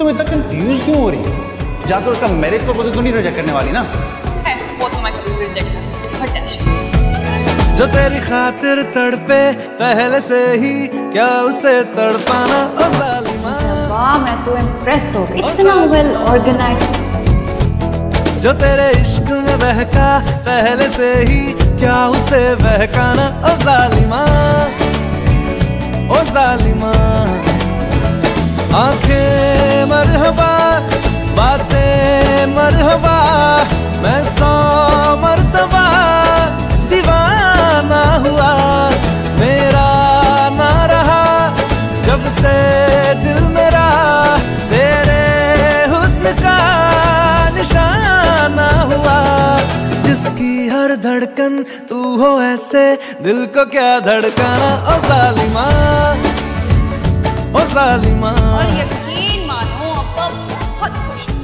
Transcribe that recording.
तुम इतना कंफ्यूज क्यों हो रही हो? जहाँ तो उसका मेरिट प्रपोजल तो नहीं रिजेक्ट करने वाली ना? है, वो तो मैं कभी रिजेक्ट कर। जो तेरी खातिर तड़पे पहले से ही, क्या उसे तड़पाना ओ ज़ालिमा। वाह, मैं तो इम्प्रेस हो गई, इतना वेल ऑर्गेनाइज्ड। जो तेरे इश्क में बहका पहले से ही, क्या उसे बहकाना ओ ज़ालिमा, ओ ज़ालिमा। आंखें मरहबा, बातें मरहबा, मैं 100 मर्तबा दीवाना हुआ। मेरा ना रहा जब से दिल मेरा, तेरे हुस्न का निशाना हुआ। जिसकी हर धड़कन तू हो ऐसे, दिल को क्या धड़काना ओ ज़ालिमा, ओ ज़ालिमा। और यकीन मानो अब तो बहुत खुश हूँ।